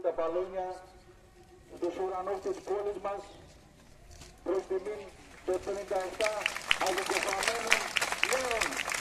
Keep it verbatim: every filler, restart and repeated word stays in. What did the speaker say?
τα παλόνια στους ουρανούς της πόλης μας προς τιμήν των πενήντα επτά αγωγοφαμένων νέων.